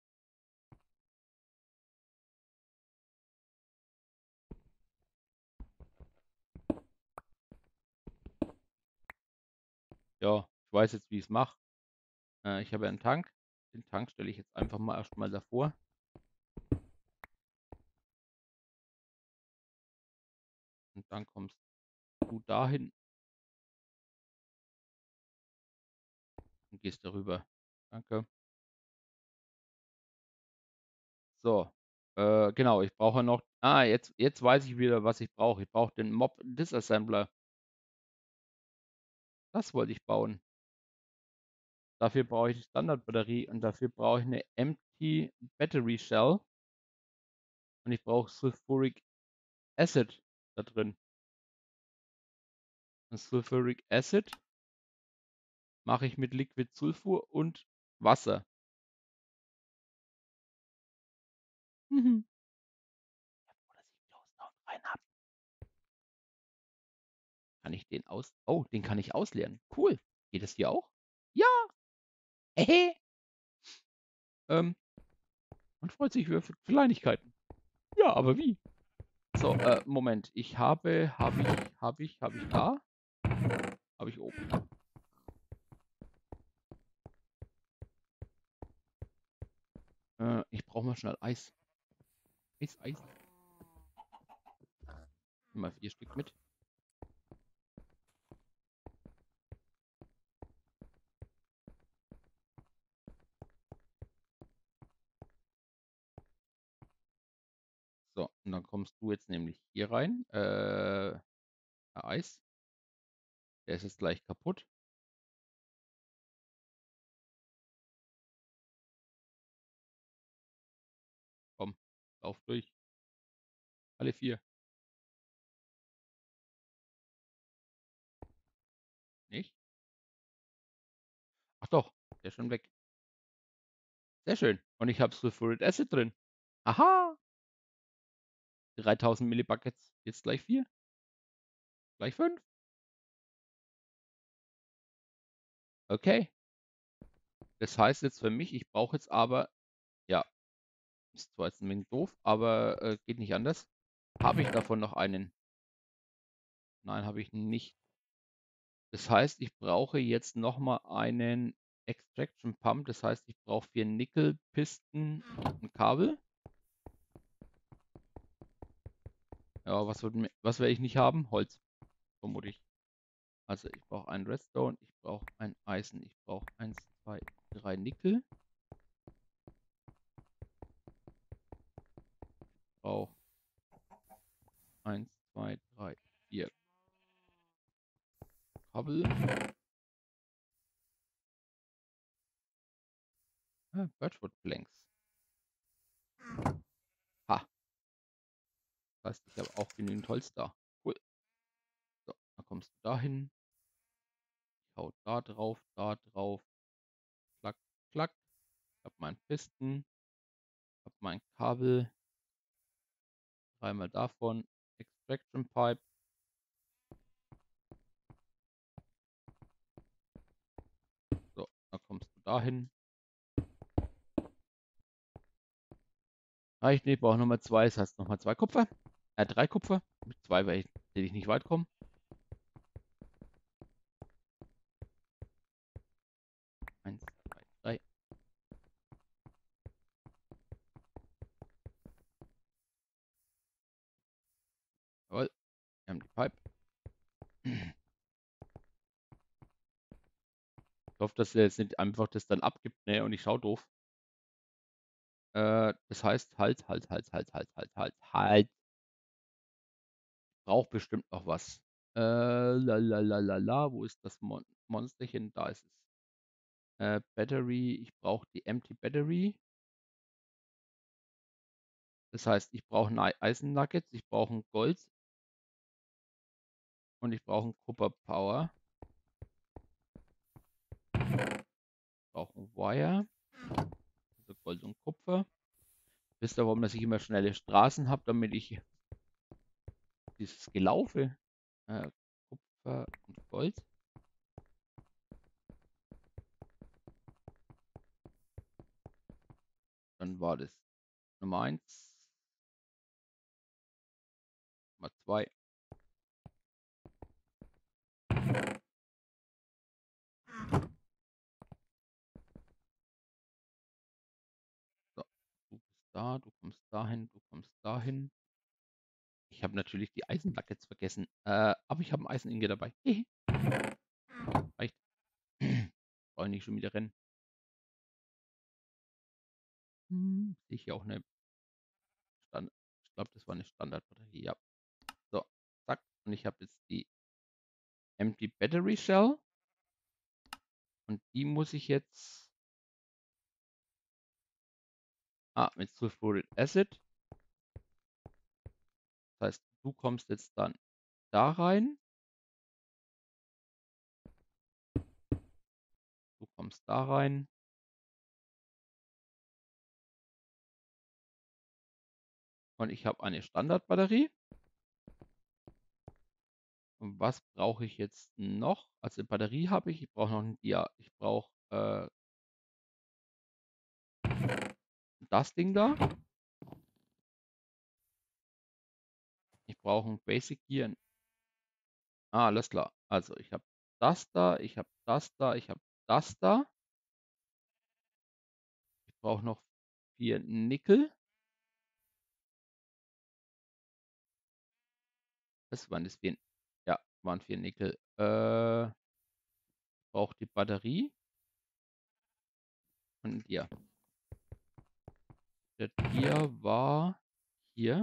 Speaker 1: ja, ich weiß jetzt, wie ich es mache. Ich habe einen Tank. Den Tank stelle ich jetzt einfach mal erstmal davor. Und dann kommst du dahin und gehst darüber. Danke. So, genau, ich brauche noch. Ah, jetzt weiß ich wieder, was ich brauche. Ich brauche den Mob Disassembler. Das wollte ich bauen. Dafür brauche ich die Standardbatterie und dafür brauche ich eine Empty Battery Shell. Und ich brauche Sulfuric Acid da drin. Das Sulfuric Acid mache ich mit Liquid Sulfur und Wasser. Mhm. Oder 7000 auf rein ab. Kann ich den aus. Oh, den kann ich ausleeren. Cool. Geht das hier auch? Ja. Hehe. Man freut sich für Kleinigkeiten. Ja, aber wie? So, Moment. Habe ich da? Habe ich oben. Ich brauche mal schnell Eis. Eis. Nimm mal 4 Stück mit. So, und dann kommst du jetzt nämlich hier rein. Eis. Der ist jetzt gleich kaputt. Komm, lauf durch. Alle 4. Nicht? Ach doch, der ist schon weg. Sehr schön. Und ich habe Sulfuric Acid drin. Aha! 3000 Millibuckets. Jetzt gleich 4. Gleich 5. Okay. Das heißt jetzt für mich, ich brauche jetzt aber, ja, ist zwar jetzt ein wenig doof, aber geht nicht anders. Habe ich davon noch einen? Nein, habe ich nicht. Das heißt, ich brauche jetzt nochmal einen Extraction Pump. Das heißt, ich brauche 4 Nickel-Pisten und ein Kabel. Ja, was werde ich nicht haben? Holz, vermute ich. Also ich brauche einen Redstone, ich brauche ein Eisen, ich brauche 1, 2, 3 Nickel. Ich brauche 1, 2, 3, 4 Kabel. Birchwood Planks. Ha, das heißt, ich habe auch genügend Holz da. Cool. So, dann kommst du dahin. Ich hau da drauf, klack, klack. habe meinen Pisten, habe mein Kabel, 3-mal davon, Extraction Pipe. So, dann kommst du dahin. Reicht nicht, brauche Nummer 2, das heißt nochmal 2 Kupfer. 3 Kupfer. Mit 2 werde ich nicht weit kommen. 1, 2, 3. Jawohl, wir haben die Pipe. Ich hoffe, dass er jetzt nicht einfach das dann abgibt, ne, und ich schaue doof. Das heißt, halt. Braucht bestimmt noch was. Wo ist das Monsterchen? Da ist es. Battery, ich brauche die Empty Battery. Das heißt, ich brauche Eisen Nuggets, ich brauche ein Gold und ich brauche ein Copper Power. Ich brauche ein Wire, also Gold und Kupfer. Wisst ihr, warum dass ich immer schnelle Straßen habe, damit ich dieses Gelaufe Kupfer und Gold. Dann war das Nummer 1, Nummer 2. So, du bist da, du kommst dahin, du kommst dahin. Ich habe natürlich die Eisenbuckets vergessen, aber ich habe ein Eiseninge dabei. Reicht. Brauche ich nicht schon wieder rennen. Sehe ich hier auch eine Standard. Ich glaube, das war eine Standardbatterie. Ja. So, zack. Und ich habe jetzt die Empty Battery Shell. Und die muss ich jetzt mit Sulfuric Acid. Das heißt, du kommst jetzt dann da rein. Du kommst da rein. Und ich habe eine Standardbatterie. Und was brauche ich jetzt noch? Also Batterie habe ich. Ich brauche noch ein Dia. Ich brauche das Ding da. Ich brauche ein Basic Gear. Alles klar. Also ich habe das da, ich habe das da, ich habe das da. Ich brauche noch 4 Nickel. Was waren das? 4? Ja, waren 4 Nickel. Ich brauche die Batterie. Und ja. Der Tier war hier.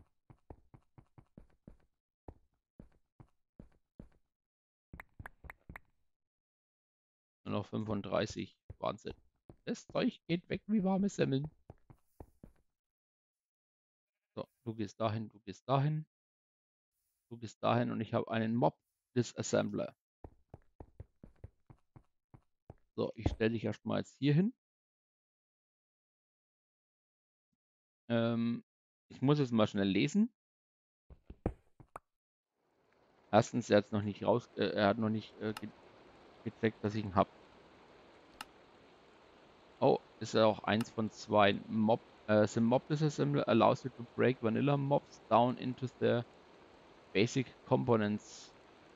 Speaker 1: Nur noch 35. Wahnsinn. Das Zeug geht weg wie warme Semmeln. So, du gehst dahin, du gehst dahin. Du gehst dahin und ich habe einen Mob Disassembler. So, ich stelle dich erstmal jetzt hier hin. Ich muss jetzt mal schnell lesen. Erstens, er hat noch nicht er hat noch nicht gecheckt, dass ich ihn habe. Oh, ist er auch eins von 2. The Mob Disassembler allows you to break vanilla mobs down into the basic components.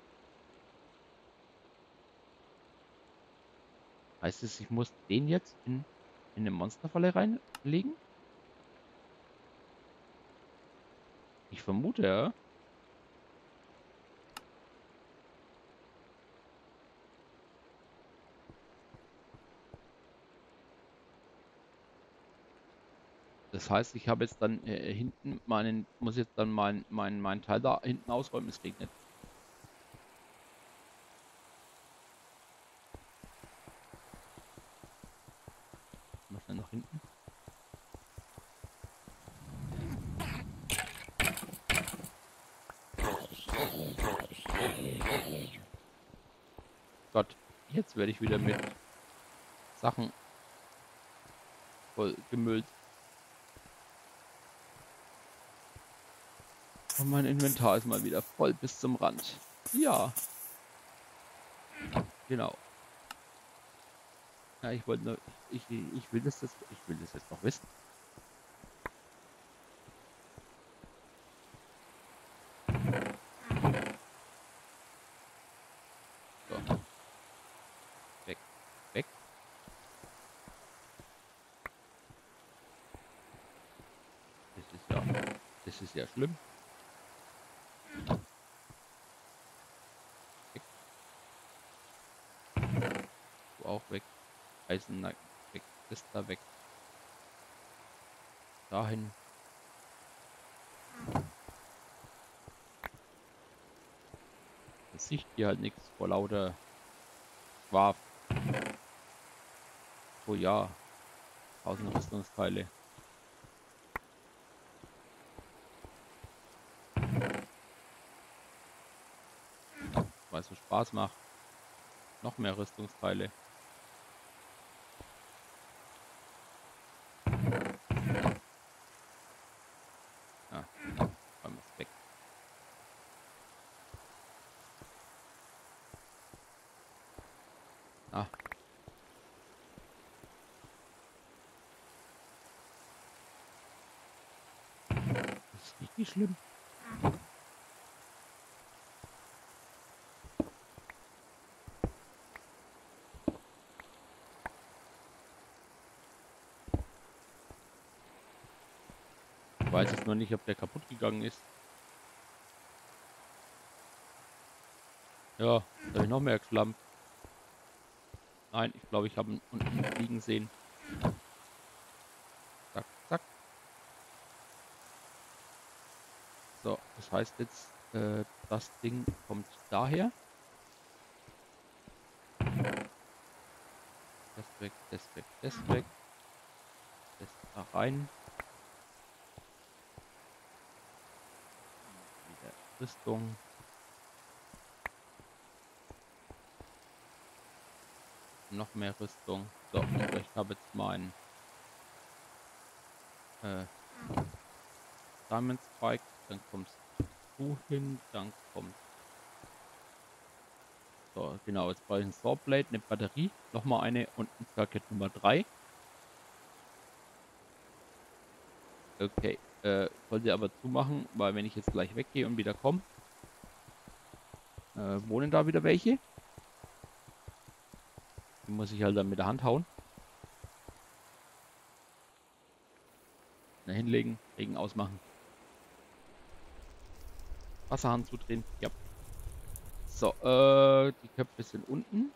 Speaker 1: Heißt es, ich muss den jetzt in eine Monsterfalle reinlegen? Ich vermute, ja. Das heißt, ich habe jetzt dann hinten muss jetzt dann mein Teil da hinten ausräumen, es regnet. Mal schnell nach hinten. Gott, jetzt werde ich wieder mit Sachen voll gemüllt. Und mein Inventar ist mal wieder voll bis zum Rand. Ja. Genau. Ja, ich wollte nur, ich will das jetzt noch wissen. So. Weg, weg. Das ist ja schlimm. Weg. Du auch weg. Eisennacken weg. Das da weg. Dahin. Das sieht hier halt nichts vor lauter Schwaf. Oh ja. 1000 Rüstungsteile. Weil es so Spaß macht. Noch mehr Rüstungsteile. Ja, räumen wir es weg. Ah. Das ist richtig schlimm. Ich weiß jetzt nur nicht, ob der kaputt gegangen ist. Ja, da habe ich noch mehr geschlampt. Nein, ich glaube, ich habe ihn unten liegen sehen. Zack, zack. So, das heißt jetzt, das Ding kommt daher. Das weg, das weg, das weg. Das da rein. Wieder Rüstung. Noch mehr Rüstung. So, ich habe jetzt meinen Diamond Spike. Dann kommst du hin. Dann kommt. So, genau. Jetzt brauche ich ein Swordblade, eine Batterie. Nochmal eine und ein Circuit Nummer 3. Okay. Sollte aber zumachen, weil wenn ich jetzt gleich weggehe und wieder komme, wohnen da wieder welche. Die muss ich halt dann mit der Hand hauen. Hinlegen, Regen ausmachen. Wasserhahn zudrehen. Ja. So, die Köpfe sind unten.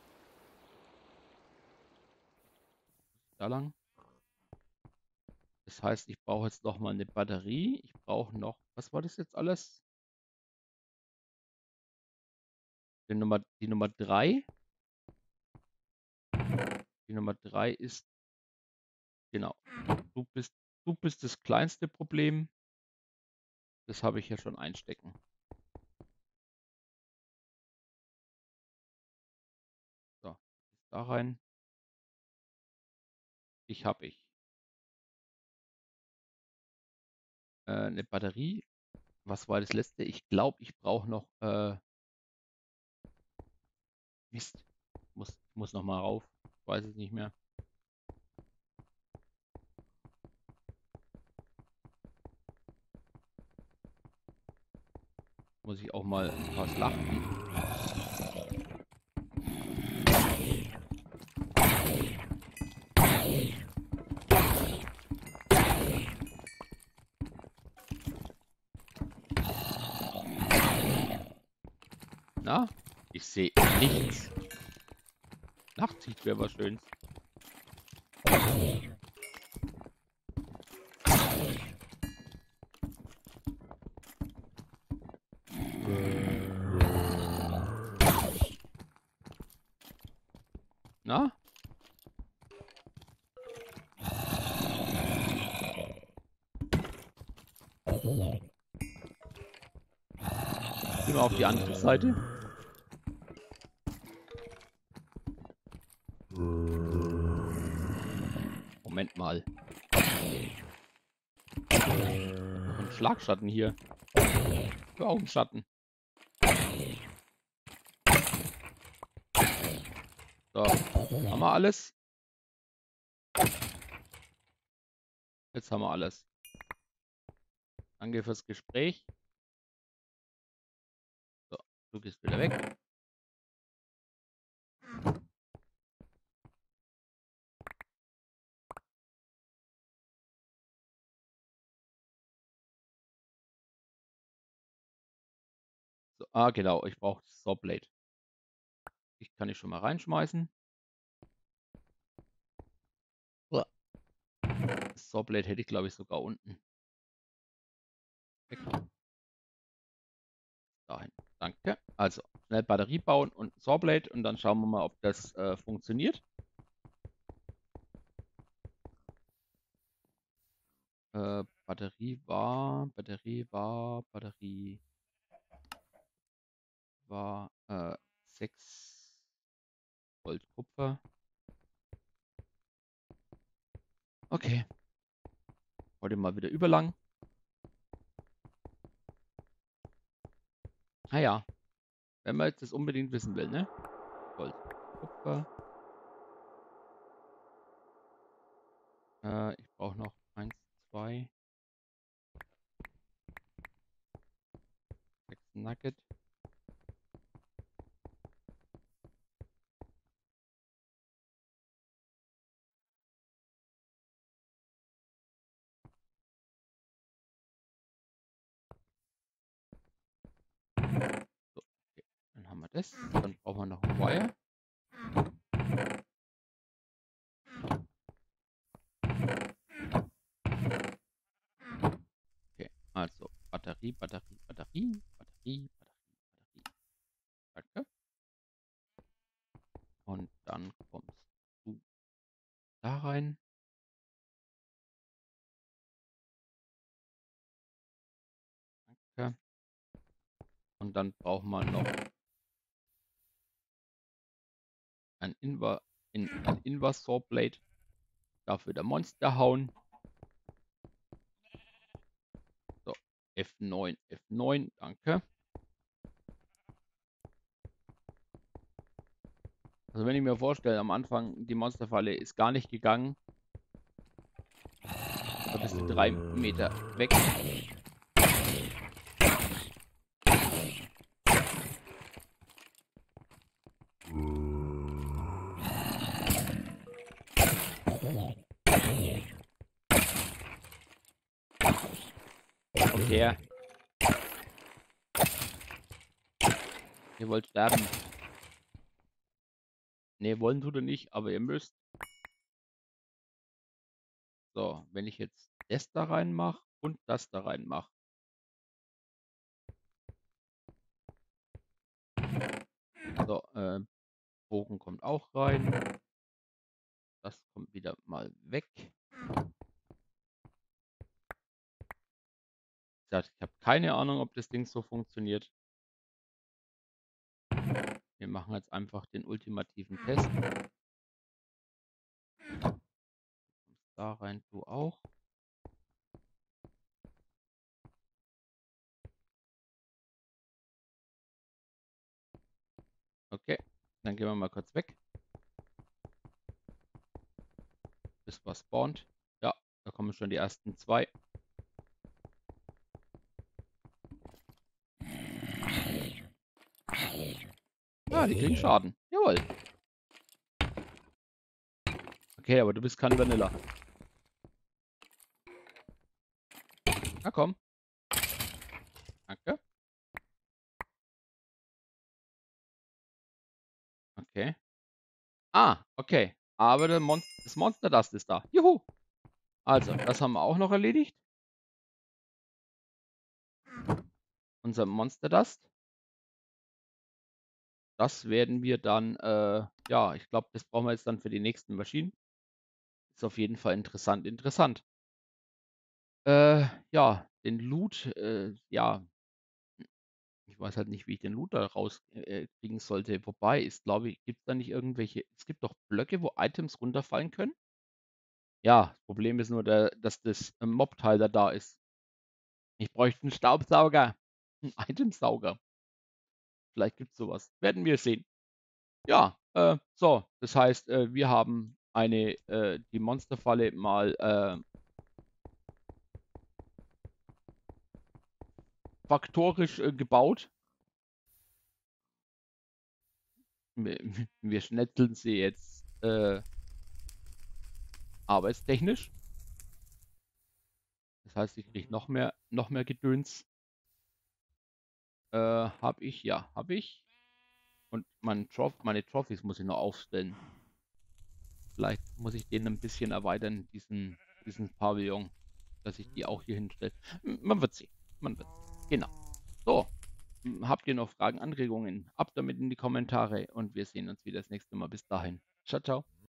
Speaker 1: Da lang. Das heißt, ich brauche jetzt noch mal eine Batterie. Ich brauche noch, was war das jetzt alles? Die Nummer 3. Die Nummer 3 ist, genau, du bist das kleinste Problem. Das habe ich ja schon einstecken. So, da rein. Habe ich. Eine Batterie. Was war das letzte? Ich glaube, ich brauche noch, Mist. Muss noch mal rauf. Ich weiß es nicht mehr. Muss ich auch mal ein paar schlachten. Na? Ich sehe nichts. Nachtsicht wäre was Schönes. Na? Gehen wir auf die andere Seite. Moment. Moment mal. Noch ein Schlagschatten hier. Augenschatten. So, haben wir alles? Jetzt haben wir alles. Danke fürs Gespräch. So, du gehst wieder weg. So, genau, ich brauche das Sawblade. Ich kann ich schon mal reinschmeißen. Das Sawblade hätte ich, glaube ich, sogar unten. Weg. Dahin. Danke. Also, schnell Batterie bauen und Sawblade und dann schauen wir mal, ob das funktioniert. Batterie war 6 Volt Kupfer. Okay. Heute mal wieder überlang. Naja, wenn man jetzt das unbedingt wissen will, ne? Gold, Kupfer. Ich brauche noch 1, 2, 6 Nugget. So, okay. Dann haben wir das. Dann brauchen wir noch ein Wire. Okay, also Batterie. Danke. Und dann kommst du da rein. Danke. Und dann brauchen wir noch ein Inver Blade. Dafür der Monster hauen. So, F9, F9, danke. Also wenn ich mir vorstelle, am Anfang die Monsterfalle ist gar nicht gegangen. Da bist du 3 Meter weg. Okay. Ihr wollt sterben. Ne, wollen tut ihr nicht, aber ihr müsst. So, wenn ich jetzt das da reinmache und das da reinmache. So, Bogen kommt auch rein. Das kommt wieder mal weg. Ich habe keine Ahnung, ob das Ding so funktioniert. Wir machen jetzt einfach den ultimativen Test. Da rein, du auch. Okay, dann gehen wir mal kurz weg. Bis was spawnt. Ja, da kommen schon die ersten 2. Ah, die kriegen Schaden. Jawohl. Okay, aber du bist kein Vanilla. Na komm. Danke. Okay. Ah, okay. Aber das Monster Dust ist da. Juhu. Also, das haben wir auch noch erledigt. Unser Monster Dust. Das werden wir dann, ja, ich glaube, das brauchen wir jetzt dann für die nächsten Maschinen. Ist auf jeden Fall interessant. Ja, den Loot, ja, ich weiß halt nicht, wie ich den Loot da raus kriegen sollte. Wobei, ist, glaube ich, gibt es da nicht irgendwelche, es gibt doch Blöcke, wo Items runterfallen können? Ja, das Problem ist nur, dass das Mobteil da ist. Ich bräuchte einen Staubsauger. Einen Itemsauger. Vielleicht gibt es sowas. Werden wir sehen. Ja, so, das heißt, wir haben die Monsterfalle mal faktorisch gebaut. Wir schnetzeln sie jetzt arbeitstechnisch. Das heißt, ich kriege noch mehr Gedöns. Habe ich? Ja, habe ich. Und meine Trophys muss ich noch aufstellen. Vielleicht muss ich den ein bisschen erweitern, diesen Pavillon, dass ich die auch hier hinstelle. Man wird sehen. Man wird sehen. Genau. So, habt ihr noch Fragen, Anregungen? Ab damit in die Kommentare und wir sehen uns wieder das nächste Mal. Bis dahin. Ciao, ciao.